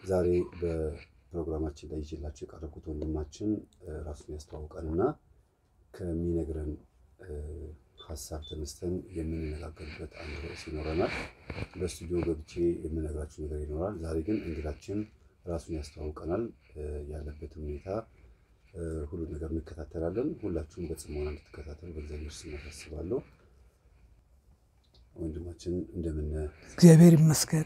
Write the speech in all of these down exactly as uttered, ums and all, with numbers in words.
ዛሬ በፕሮግራማችን ላይ ይዤላችሁ የቀረብኩት ወንድማችን ራሱን ያስተዋውቀንና ከሚነግረን ሐሳብ ተነስተን የምንነጋገርበት አንድ ርዕስ ይኖረናል። በስቱዲዮ ገብቼ የምነግራችሁ ነገር ይኖራል። ዛሬ ግን እንግዳችን ራሱን ያስተዋውቀናል። ያለበት ሁኔታ ሁሉ ነገር እንከታተላለን። ሁላችሁም በጽሞና እንድትከታተሉ በእግዚአብሔር ስም አሳስባለሁ። ወንድማችን እንደምን እግዚአብሔር ይመስገን።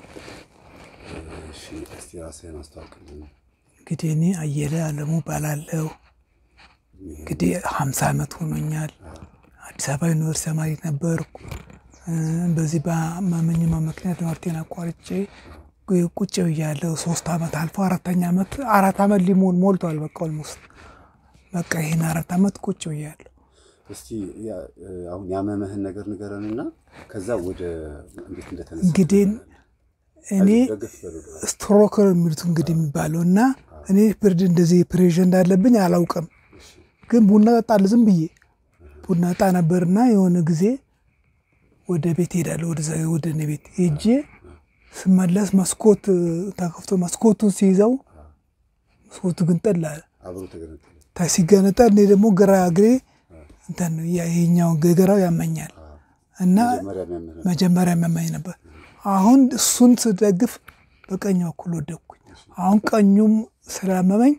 እሺ እስቲ ራስህን አስተዋውቅልን። እንግዲህ እኔ አየለ አለሙ እባላለሁ። እንግዲህ ሃምሳ ዓመት ሆኖኛል። አዲስ አበባ ዩኒቨርሲቲ ተማሪ ነበርኩ። በዚህ በማመኝማ ምክንያት ትምህርቴን አቋርጬ ቁጭ ብያለሁ። ሶስት ዓመት አልፎ አራተኛ ዓመት አራት ዓመት ሊሞል ሞልቷል። በቃ ኦልሞስት በቃ ይሄን አራት ዓመት ቁጭ ብያለሁ። እስቲ አሁን ያመመህን ነገር ንገረንና ከዛ ወደ እንዴት እንደተነሳ እንግዲህ እኔ ስትሮከር የሚሉት እንግዲህ የሚባለውና እኔ ብርድ እንደዚህ ፕሬሽር እንዳለብኝ አላውቅም። ግን ቡና ጠጣለሁ ዝም ብዬ ቡና ጠጣ ነበርና የሆነ ጊዜ ወደ ቤት ሄዳለሁ። ወደ ወደ እኔ ቤት ሄጄ ስመለስ መስኮት ተከፍቶ መስኮቱን ሲይዘው መስኮቱ ግን ጠላለ አብሮ ተገነጠለ። ታሲገነጠል እኔ ደግሞ ግራ እግሬ እንትን ያኛው ገገራው ያመኛል እና መጀመሪያ ያመኝ ነበር። አሁን እሱን ስደግፍ በቀኝ በኩል ወደኩኝ። አሁን ቀኙም ስላመመኝ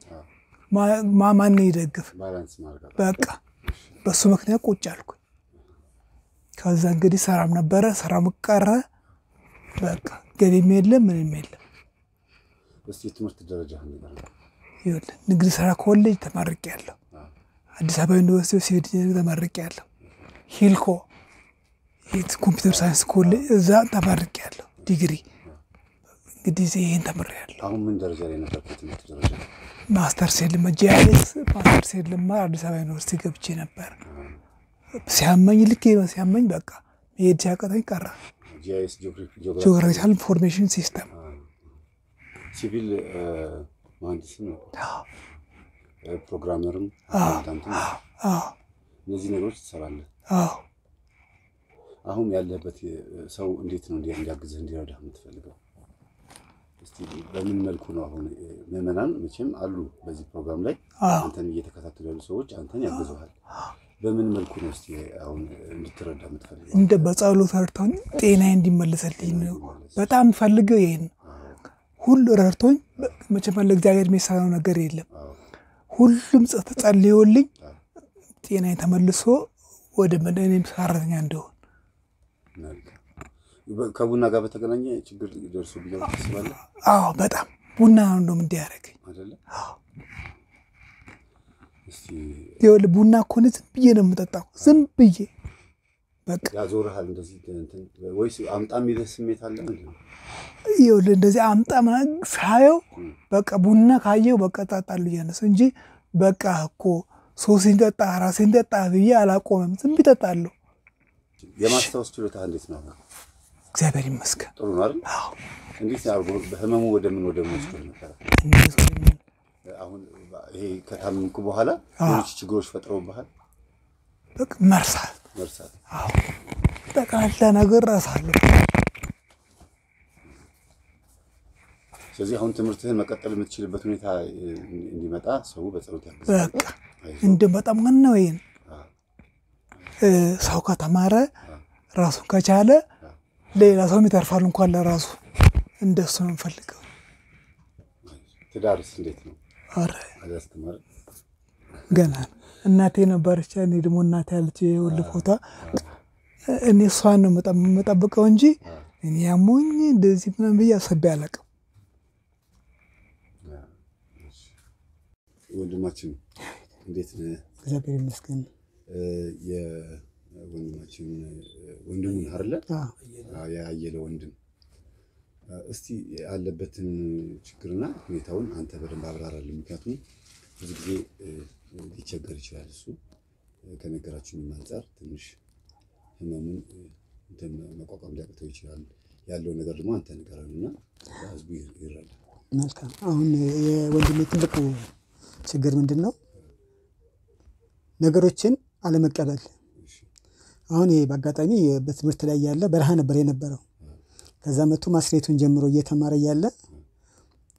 ማማን ይደግፍ በቃ በሱ ምክንያት ቁጭ አልኩኝ። ከዛ እንግዲህ ሰራም ነበረ ሰራም ቀረ በቃ ገሪም የለም ምንም የለም። እስቲ ትምህርት ደረጃ ነገር ይወል ንግድ ስራ ኮሌጅ ተመርቄያለሁ። አዲስ አበባ ዩኒቨርሲቲ ሲቪል ተመርቄያለሁ። ሂልኮ ኮምፒውተር ሳይንስ ኮሌጅ እዛ ተመርቄያለሁ ዲግሪ። እንግዲህ ይሄን ተመርቄያለሁ። አሁን ምን ደረጃ ላይ ነበር ትምህርት ደረጃ? ማስተርስ የለም ጂአይኤስ ማስተርስ የለም አዲስ አበባ ዩኒቨርሲቲ ገብቼ ነበር። ሲያመኝ ልክ ሲያመኝ በቃ ሄድ ሲያቀተኝ ቀረ። ጂአይኤስ ጂኦግራፊካል ኢንፎርሜሽን ሲስተም ሲቪል መሀንዲስ ነው። ፕሮግራመርም አንተንተ አዎ እነዚህ ነገሮች ትሰራለህ? አዎ። አሁን ያለበት ሰው እንዴት ነው እንዲያግዝህ እንዲረዳህ የምትፈልገው? እስቲ በምን መልኩ ነው አሁን መመናን መቼም አሉ በዚህ ፕሮግራም ላይ አንተን እየተከታተሉ ያሉ ሰዎች አንተን ያግዙሃል። በምን መልኩ ነው እስቲ አሁን እንድትረዳ የምትፈልገው? እንደ በጸሎት ረድቶኝ ጤናዬ እንዲመለስልኝ ነው በጣም ፈልገው። ይሄን ሁሉ ረድቶኝ መቼም ለእግዚአብሔር የሚሳነው ነገር የለም። ሁሉም ጸልዮልኝ ጤናዬ ተመልሶ ወደ መደኔም ሰራተኛ እንደሆነ። ከቡና ጋር በተገናኘ ችግር ደርሶ ቢለው ተስባለህ? አዎ በጣም ቡና ነው እንደም እንዲያረጋኝ አይደለ? አዎ። እስቲ ይኸውልህ ቡና እኮ ነው ዝም ብዬ ነው የምጠጣው ዝም ብዬ በቃ። ያዞርሃል እንደዚህ እንትን ወይስ አምጣም ይደስ ስሜት አለ እንዴ? ይኸውልህ እንደዚህ አምጣ ምናምን ሳየው በቃ ቡና ካየው በቃ እጠጣለሁ እያነሰ እንጂ በቃ እኮ ሶሲን ጠጣ ራሴን ጠጣ ብዬ አላቆምም ዝም ብጠጣለሁ። የማስታወስ ችሎታ እንዴት ነው? እግዚአብሔር ይመስገን ጥሩ ነው አይደል? አዎ። እንዴት ያርጉ በህመሙ ወደ ምን ወደ ምን ወስዶ ነበር? አሁን ይሄ ከታመምኩ በኋላ ሌሎች ችግሮች ፈጥረውብሃል? በቃ መርሳት መርሳት አዎ ጠቃላ ነገር ራሳለሁ። ስለዚህ አሁን ትምህርትህን መቀጠል የምትችልበት ሁኔታ እንዲመጣ ሰው በጸሎት ያግዛል። በቃ እንደ በጣም ነው ይሄን ሰው ከተማረ ራሱን ከቻለ ሌላ ሰው ይተርፋል እንኳን ለራሱ እንደሱ ነው ፈልገው። ትዳርስ እንዴት ነው? አረ አላስተማረ ገና እናቴ ነበረች። እኔ ደግሞ እናቴ ያለች የወል ፎታ እኔ እሷን ነው የምጠብቀው እንጂ እኔ ያሞኝ እንደዚህ ምናምን ብዬ አሰብ ያለቀው። ወንድማችን እንዴት ነህ? እግዚአብሔር ይመስገን። የወንድማችን ወንድሙን አይደለ? አዎ ያየለ ወንድም እስቲ ያለበትን ችግርና ሁኔታውን አንተ በደንብ አብራራልኝ። ምክንያቱም ብዙ ጊዜ ሊቸገር ይችላል እሱ ከነገራችን አንፃር ትንሽ ህመሙን እንትን መቋቋም ሊያቅተው ይችላል። ያለው ነገር ደግሞ አንተ ንገረንና ህዝቡ ይረዳ። መልካም። አሁን የወንድሜ ትልቁ ችግር ምንድነው? ነገሮችን አለመቀበል። አሁን ይሄ በአጋጣሚ በትምህርት ላይ ያለ በረሃ ነበር የነበረው። ከዛ መጥቶ ማስሬቱን ጀምሮ እየተማረ ያለ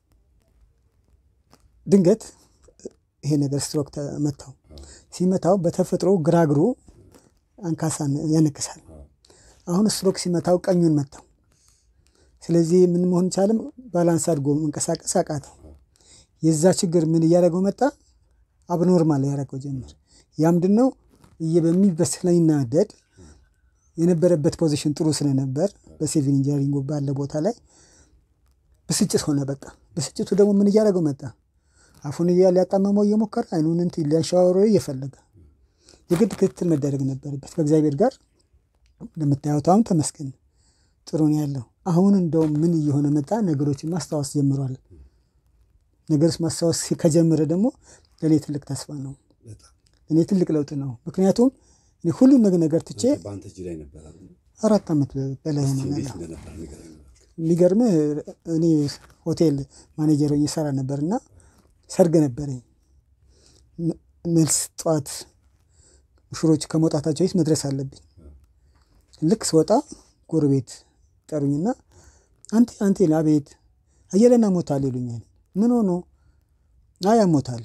ድንገት ይሄ ነገር ስትሮክ ተመታው። ሲመታው በተፈጥሮ ግራግሩ አንካሳን ያነክሳል። አሁን ስትሮክ ሲመታው ቀኙን መታው። ስለዚህ ምን መሆን ቻለም? ባላንስ አድርጎ መንቀሳቀስ አቃተው። የዛ ችግር ምን እያደረገው መጣ? አብኖርማል ያደረገው ጀመር። ያ ምንድነው? እየበሚበስ ስለሚናደድ የነበረበት ፖዚሽን ጥሩ ስለነበር በሲቪል ኢንጂነሪንግ ባለ ቦታ ላይ ብስጭት ሆነ። በቃ ብስጭቱ ደግሞ ምን እያደረገው መጣ? አፉን እያለ ያጣመመው እየሞከረ አይኑን እንትን ሊያሻወረው እየፈለገ የግድ ክትትል መደረግ ነበረበት ከእግዚአብሔር ጋር። እንደምታዩት አሁን ተመስገን ጥሩ ነው ያለው። አሁን እንደውም ምን እየሆነ መጣ? ነገሮችን ማስታወስ ጀምሯል። ነገሮች ማስታወስ ከጀመረ ደግሞ ለኔ ትልቅ ተስፋ ነው፣ ለኔ ትልቅ ለውጥ ነው። ምክንያቱም እኔ ሁሉን ነገር ነገር ትቼ በአንተ እጅ ላይ ነበር አራት ዓመት በላይ ነው ያለው። የሚገርምህ እኔ ሆቴል ማኔጀር ሆኜ እሰራ ነበርና ሰርግ ነበረኝ። መልስ ጠዋት ሙሽሮች ከመውጣታቸው በፊት መድረስ አለብኝ። ልክ ስወጣ ጎረቤት ጠሩኝና አንተ አንተ አቤት አየለና ሞታል ይሉኛል። ምን ሆኖ? አይ አሞታል።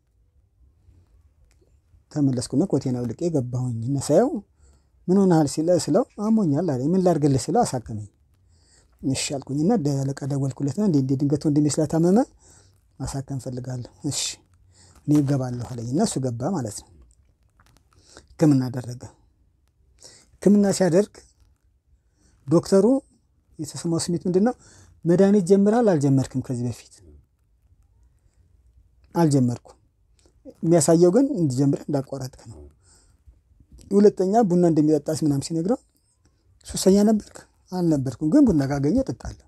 ተመለስኩና ኮቴና አውልቄ ገባሁኝ። እና ሳየው ምን ሆነሃል ሲለ ስለው አሞኛል አለኝ። ምን ላድርግልህ ስለው አሳከመኝ። እሺ አልኩኝና ለአለቃ ደወልኩለትና እንዴ እንዴ ድንገት ወንድሜ ስለታመመ ማሳከም ፈልጋለሁ። እሺ እኔ እገባለሁ አለኝና እሱ ገባ ማለት ነው። ሕክምና አደረገ። ሕክምና ሲያደርግ ዶክተሩ የተሰማው ስሜት ምንድነው? መድኃኒት ጀምራል አልጀመርክም? ከዚህ በፊት አልጀመርኩም። የሚያሳየው ግን እንዲጀምር እንዳቋረጥክ ነው። ሁለተኛ ቡና እንደሚጠጣስ ምናምን ሲነግረው ሱሰኛ ነበርክ? አልነበርኩም፣ ግን ቡና ካገኘ እጠጣለሁ።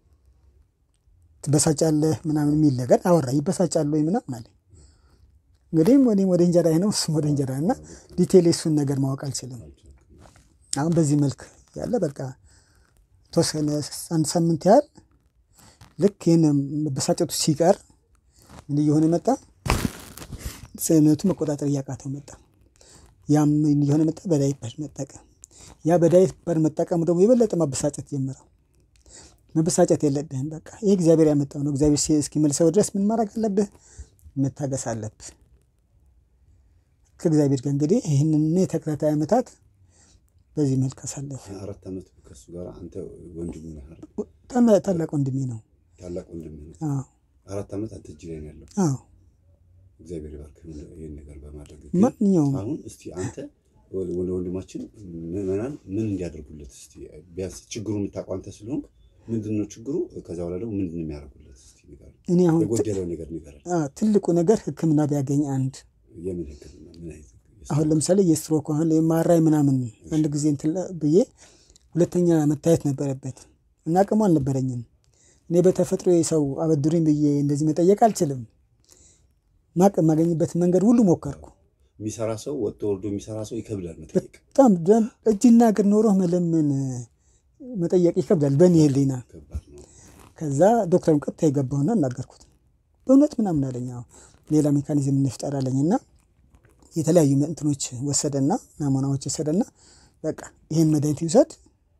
ትበሳጫለህ ምናምን የሚል ነገር አወራ። ይበሳጫለሁ ወይ ምናምን አለኝ። እንግዲህ ወዲም ወደ እንጀራ ነው እሱም ወደ እንጀራ እና ዲቴል እሱን ነገር ማወቅ አልችልም። አሁን በዚህ መልክ ያለ በቃ ተወሰነ አንድ ሳምንት ያህል ልክ ይሄን መበሳጨቱ ሲቀር ምን እየሆነ መጣ? ሰውነቱ መቆጣጠር እያቃተው መጣ። ያም እየሆነ መጣ በዳይፐር መጠቀም። ያ በዳይፐር መጠቀም ደግሞ የበለጠ ማበሳጨት ጀመረው። መበሳጨት የለብህም በቃ ይሄ እግዚአብሔር ያመጣው ነው። እግዚአብሔር እስኪመልሰው ድረስ ምን ማድረግ አለብህ? መታገስ አለብህ ከእግዚአብሔር ጋር። እንግዲህ ይህንን የተከታታይ ዓመታት በዚህ መልክ አሳለፈ። አራት ዓመት ከሱ ጋር አንተ ወንድሙ ነህ አይደል? ታላቅ ወንድሜ ነው። ታላቅ ወንድሜ ነው። አዎ አራት ዓመት አንተ እጅ ላይ ነው ያለው። አዎ እግዚአብሔር ይባርክ ይሄን ነገር በማድረግ። ማንኛውም አሁን እስቲ አንተ ወንድማችን ምናምን ምን እንዲያደርጉለት እስቲ ቢያንስ ችግሩን የምታውቀው አንተ ስለሆንክ ምንድነው ችግሩ? ከዛ በኋላ ደግሞ ምንድነው የሚያደርጉለት እስቲ ንገር። እኔ አሁን የጎደለው ነገር ንገር። አዎ ትልቁ ነገር ሕክምና ቢያገኝ አንድ የምን ሕክምና ምን አይነት? አሁን ለምሳሌ የስትሮክ አሁን የማራይ ምናምን አንድ ጊዜ እንትን ብዬ ሁለተኛ መታየት ነበረበት እና አቅሙ አልነበረኝም። እኔ በተፈጥሮ የሰው አበድሩኝ ብዬ እንደዚህ መጠየቅ አልችልም። ማቅ ማገኝበት መንገድ ሁሉ ሞከርኩ። የሚሰራ ሰው ወጥቶ ወርዶ የሚሰራ ሰው ይከብዳል መጠየቅ። በጣም እጅና እግር ኖሮህ መለመን መጠየቅ ይከብዳል በእኔ ህሊና። ከዛ ዶክተሩን ቀጥታ የገባውና እናገርኩት። በእውነት ምናምን አለኝ። ሌላ ሜካኒዝም እንፍጠር አለኝና የተለያዩ እንትኖች ወሰደና ናሙናዎች ወሰደና በቃ ይሄን መድኃኒት ይውሰድ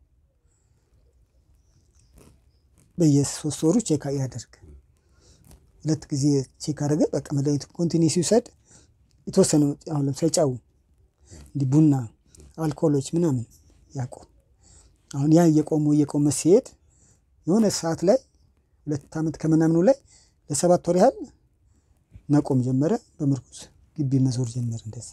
በየሶስት ወሩ ቼክ ያደርግ። ሁለት ጊዜ ቼክ አደረገ። በቃ መድኃኒቱ ኮንቲኒዩስ ይውሰድ። የተወሰነ አሁን ለምሳሌ ጫው እንዲ ቡና አልኮሎች ምናምን ያቆም። አሁን ያ እየቆሙ እየቆመ ሲሄድ የሆነ ሰዓት ላይ ሁለት ዓመት ከምናምኑ ላይ ለሰባት ወር ያህል መቆም ጀመረ። በምርኩዝ ግቢ መዞር ጀመረ። እንደዚህ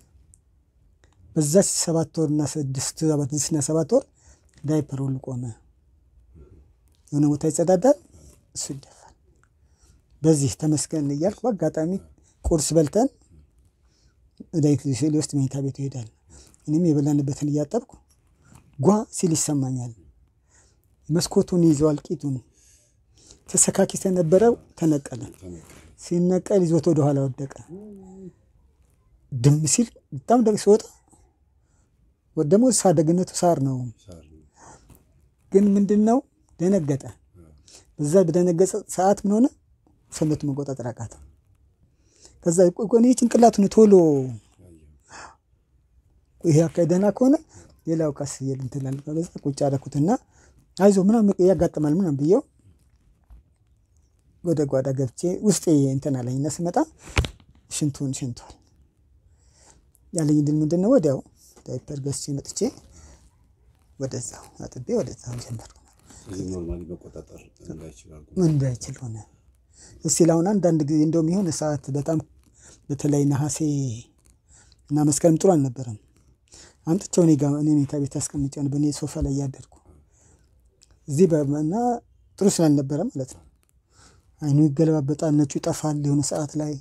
በዛች ሰባት ወርና ስድስት ሰባት ስድስትና ሰባት ወር ዳይፐር ሁሉ ቆመ። የሆነ ቦታ ይጸዳዳል፣ እሱ ይደፋል። በዚህ ተመስገን እያልኩ በአጋጣሚ ቁርስ በልተን ዳይት ሊወስድ መኝታ ቤት ይሄዳል። እኔም የበላንበትን እያጠብኩ ጓ ሲል ይሰማኛል። መስኮቱን ይዘዋል። ቂጡን ተሰካኪ ተነበረው ተነቀለ። ሲነቀል ይዞት ወደ ኋላ ወደቀ። ድም ሲል በጣም ደግ ሲወጣ ወደሞ ሳደግነቱ ሳር ነው። ግን ምንድነው ደነገጠ። በዛ በደነገጠ ሰዓት ምን ሆነ? ሰውነቱ መቆጣጠር አቃተው። ከዛ ቆቆኒ ጭንቅላቱን ቶሎ ይሄ አካይደና ከሆነ ሌላው ቀስ ይል እንትላል። ከዛ ቁጭ አደረኩትና አይዞ ምናምን ያጋጥማል ምናምን ብየው ወደ ጓዳ ገብቼ ውስጤ እንትን አለኝና ስመጣ ሽንቱን ሽንቷል ያለኝ ድል ምንድን ነው ወዲያው ዳይፐር ገዝቼ መጥቼ ወደዛው አጥቤ ወደዛው ጀመርኩ። እዚህ ኖርማሊ መቆጣጠር እንዳይችላል እንዳይችል ሆነ። እስቲ አሁን አንዳንድ ጊዜ እንደውም ይሁን ሰዓት በጣም በተለይ ነሐሴ እና መስከረም ጥሩ አልነበረም። አምጥቼው እኔ ጋር እኔ ሜታ ቤት አስቀምጬው በእኔ ሶፋ ላይ ያደርኩ እዚህ በመና ጥሩ ስላልነበረ ማለት ነው። አይኑ ይገለባበጣል፣ ነጩ ይጠፋል የሆነ ሰዓት ላይ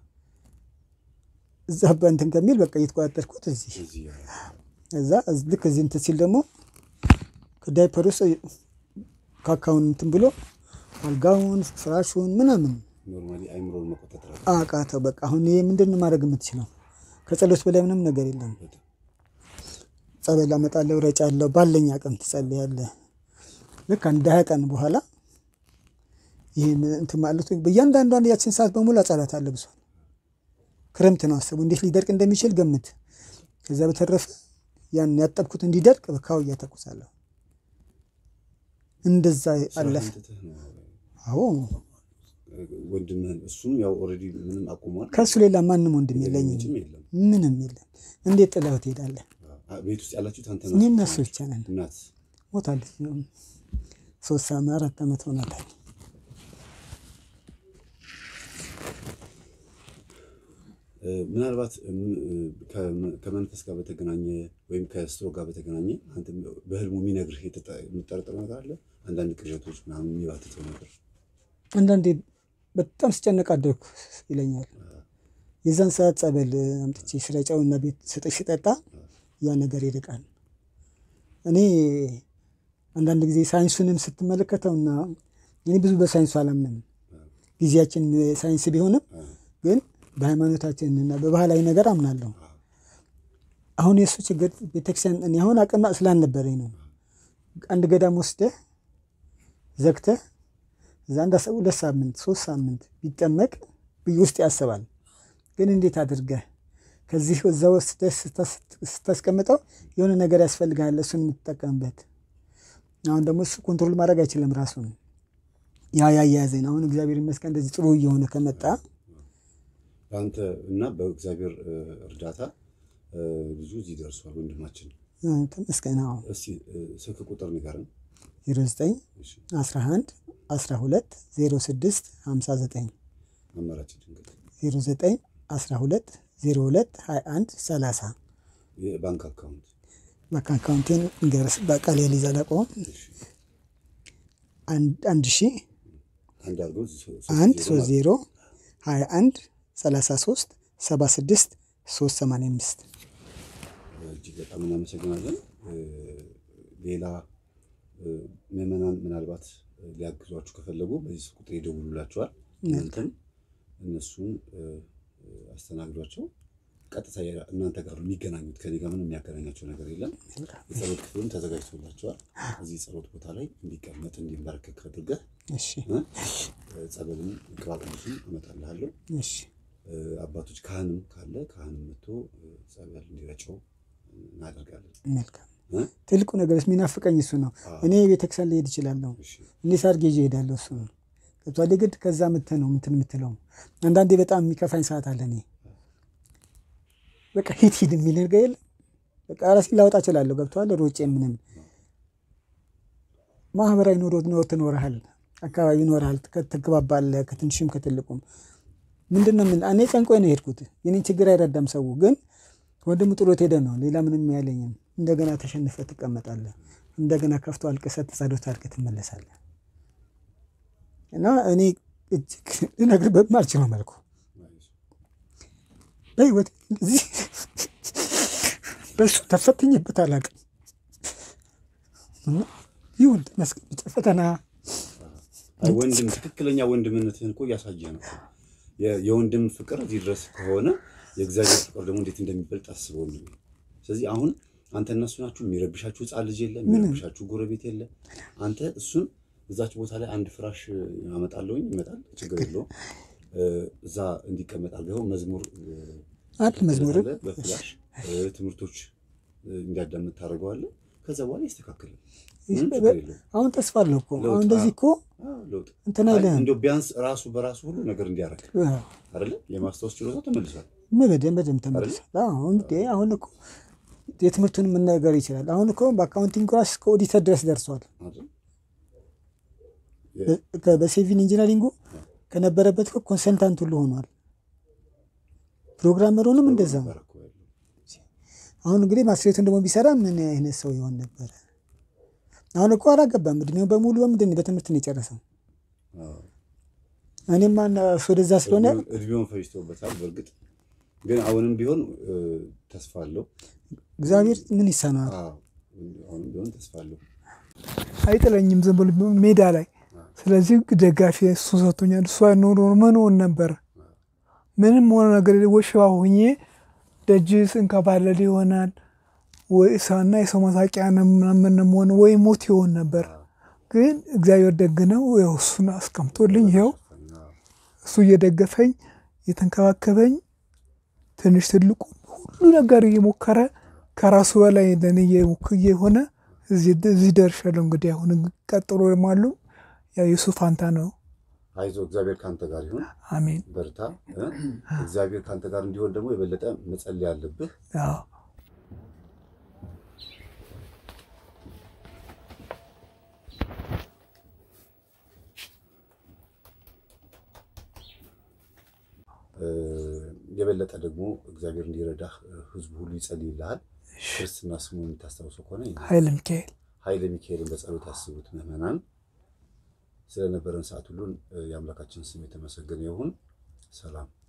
እዛ በእንትን ከሚል በቃ እየተቆጣጠርኩት እዚህ እዛ ልክ እዚህ እንትን ሲል ደግሞ ከዳይፐር ውስጥ ካካውን እንትን ብሎ አልጋውን ፍራሹን ምናምን ኖርማሊ አይምሮን መቆጣጠር አቃተው። በቃ አሁን ይሄ ምንድነው ማድረግ የምትችለው? ከጸሎት በላይ ምንም ነገር የለም። ጸበል አመጣለሁ፣ ረጫለሁ፣ ባለኝ አቅም ትጸልያለህ። ልክ አንድ ሃያ ቀን በኋላ ይሄ እንትን ማለት በእያንዳንዷን ያችን ሰዓት በሙሉ ጸሎት አለ። ብዙ ክረምት ነው አስቡ እንዴት ሊደርቅ እንደሚችል ገምት። ከዛ በተረፈ ያን ያጠብኩት እንዲደርቅ በካውያ ተኩሳለሁ። እንደዛ አለፈ። አዎ ወንድምህን እሱም ያው ኦሬዲ ምንም አቆሟል። ከሱ ሌላ ማንም ወንድም የለኝም፣ ምንም የለም። እንዴት ጥለው ትሄዳለህ? ቤት ውስጥ ያላችሁት አንተ ነው? እኔ እና እሱ ብቻ ነን። እናት ሞታለች። ሶስት ዓመት አራት ዓመት ሆናታል። ምናልባት ከመንፈስ ጋር በተገናኘ ወይም ከስትሮክ ጋር በተገናኘ አንተ በህልሙ የሚነግርህ የምትጠረጥረው ነገር አለ? አንዳንድ ቅዠቶች ምናምን የሚባትተው ነገር አንዳንዴ በጣም ስጨነቅ አደርኩ ይለኛል። የዛን ሰዓት ጸበል አምጥቼ ስረጫውና ቤት ስጠሽ ስጠጣ ያ ነገር ይርቃል። እኔ አንዳንድ ጊዜ ሳይንሱንም ስትመለከተውና እኔ ብዙ በሳይንሱ አላምንም። ጊዜያችን ሳይንስ ቢሆንም ግን በሃይማኖታችንና በባህላዊ ነገር አምናለሁ። አሁን የሱ ችግር ቤተክርስቲያን እኔ አሁን አቅም ስላልነበረኝ ነው። አንድ ገዳም ወስደህ ዘግተህ ዛንዳ ሰው ሁለት ሳምንት ሶስት ሳምንት ቢጠመቅ ውስጥ ያስባል። ግን እንዴት አድርገህ ከዚህ ወዛው ስታስቀምጠው የሆነ ነገር ያስፈልጋል እሱን የምትጠቀምበት። አሁን ደግሞ እሱ ኮንትሮል ማድረግ አይችልም ራሱን። ያ ያ ያዘን አሁን እግዚአብሔር ይመስገን እንደዚህ ጥሩ እየሆነ ከመጣ አንተ እና በእግዚአብሔር እርዳታ ብዙ እዚህ ደርሷል ወንድማችን። ተመስገን። አዎ እስቲ ስልክ ቁጥር ንገረን። ዜሮ ዘጠኝ አስራ አንድ አስራ ሁለት ዜሮ ስድስት ሃምሳ ዘጠኝ አማራጭ ድንገት ዜሮ ዘጠኝ አስራ ሁለት ዜሮ ሁለት ሃያ አንድ ሰላሳ የባንክ አካውንት ባንክ አካውንቴን እንገርስ በቃል የሊዘለቆ አንድ አንድ ሺህ አንድ አርጎ አንድ ሶስት ዜሮ ሃያ አንድ ሰላሳ ሶስት ሰባ ስድስት ሶስት ሰማንያ አምስት እጅግ በጣም እናመሰግናለን። ሌላ ምዕመናን ምናልባት ሊያግዟችሁ ከፈለጉ በዚህ ቁጥር ይደውሉላችኋል። እናንተም እነሱን አስተናግዷቸው። ቀጥታ እናንተ ጋር የሚገናኙት ከኔ ጋር ምንም የሚያገናኛቸው ነገር የለም። የጸሎት ክፍልም ተዘጋጅቶላችኋል። እዚህ ጸሎት ቦታ ላይ እንዲቀመጥ እንዲንበረከክ አድርገህ እሺ ጸበልን ቅባቅዱስን አመጣልሃለሁ። እሺ አባቶች ካህንም ካለ ካህንም መጥቶ ጸበል እንዲረጨው እናደርጋለን። መልካም ትልቁ ነገር የሚናፍቀኝ እሱ ነው። እኔ ቤተክርስቲያን ልሄድ እችላለሁ። እኔ ሳርጌ እሄዳለሁ። እሱ ነው ገብቷል። ግድ ከዛ ምትህ ነው እንትን የምትለው አንዳንዴ በጣም የሚከፋኝ ሰዓት አለ። እኔ በቃ ሂድ ሂድ የሚል ነገር የለም። በቃ ራሴን ላወጣ እችላለሁ። ገብቷል። ሮጬ ምንም ማህበራዊ ኑሮ ነው ትኖርሃል፣ አካባቢ ይኖርሃል፣ ትግባባለህ ከትንሽም ከትልቁም። ምንድነው ምን እኔ ጨንቆኝ ነው የሄድኩት። የኔን ችግር አይረዳም ሰው። ግን ወንድሙ ጥሎት ሄደ ነው ሌላ ምንም ያለኝም። እንደገና ተሸንፈህ ትቀመጣለህ። እንደገና ከፍቶ አልቅሰህ ተሳዶት አድርገህ ትመለሳለህ። እና እኔ እጅግ ልነግርህ በማልችለው መልኩ በህይወት እዚህ በሱ ተፈትኜበት አላውቅም። ይሁን ተመስገን። ፈተና ወንድም ትክክለኛ ወንድምነትህን እኮ እያሳየህ ነው። የወንድም ፍቅር እዚህ ድረስ ከሆነ የእግዚአብሔር ፍቅር ደግሞ እንዴት እንደሚበልጥ አስበው ነው። ስለዚህ አሁን አንተ እነሱ ናችሁ የሚረብሻችሁ ሕፃን ልጅ የለም፣ የሚረብሻችሁ ጎረቤት የለም። አንተ እሱን እዛች ቦታ ላይ አንድ ፍራሽ አመጣለሁኝ ይመጣል፣ ችግር የለውም። እዛ እንዲቀመጥ አድርገው መዝሙር አት መዝሙር በፍላሽ ትምህርቶች እንዲያዳምጥ ታደርገዋለህ። ከዛ በኋላ ይስተካከላል። አሁን ተስፋ አለው እኮ አሁን እንደዚህ እኮ እንትና አይደለም እንደው ቢያንስ ራሱ በራሱ ሁሉ ነገር እንዲያረክ አይደል የማስተዋወስ ችሎታ ተመልሷል በደንብ በደንብ ተመልሷል አሁን ዴ አሁን እኮ የትምህርቱን ምን ነገር ይችላል አሁን እኮ በአካውንቲንግ ራስ ከኦዲተር ድረስ ደርሷል በሲቪል ኢንጂነሪንግ ከነበረበት እኮ ኮንሰልታንት ሁሉ ሆኗል ፕሮግራመሩንም እንደዛው አሁን እንግዲህ ማስትሬቱን ደግሞ ቢሰራ ምን አይነት ሰው ይሆን ነበር አሁን እኮ አላገባም እድሜው በሙሉ ምንድን በትምህርት ነው የጨረሰው እኔም ማን ወደዛ ስለሆነ እድሜውን ፈጅቶበታል በርግጥ ግን አሁንም ቢሆን ተስፋ አለው እግዚአብሔር ምን ይሳናል አሁንም ቢሆን ተስፋ አለው አይጥለኝም ዝም ብሎ ሜዳ ላይ ስለዚህ ደጋፊ እሱ ሰጥቶኛል እሱ ኖሮ ምን ሆነ ነበር ምንም ሆነ ነገር ወሽዋ ሆኜ ደጅስ እንከባለል ይሆናል ወይ ሳና የሰው ማሳቂያ ምናምን ሆነ ወይ ሞት ይሆን ነበር ግን እግዚአብሔር ደግ ነው ያው እሱን አስቀምጦልኝ ይሄው እሱ እየደገፈኝ የተንከባከበኝ ትንሽ ትልቁ ሁሉ ነገር እየሞከረ ከራሱ በላይ ለኔ እየሞከየ ሆነ እዚህ እዚህ ደርሻለሁ እንግዲህ አሁን ቀጥሎ ማሉ ያ ዩሱፍ አንታ ነው አይዞ እግዚአብሔር ካንተ ጋር ይሁን አሜን በርታ እግዚአብሔር ካንተ ጋር እንዲሆን ደግሞ የበለጠ መጸለይ አለብህ አዎ የበለጠ ደግሞ እግዚአብሔር እንዲረዳህ ህዝቡ ሁሉ ይጸልይልሃል ክርስትና ስሙን ታስተውሰው ከሆነ ኃይለ ሚካኤል ኃይለ ሚካኤልን በጸሎት አስቡት ምእመናን ስለነበረን ሰዓት ሁሉ የአምላካችን ስም የተመሰገነ ይሁን ሰላም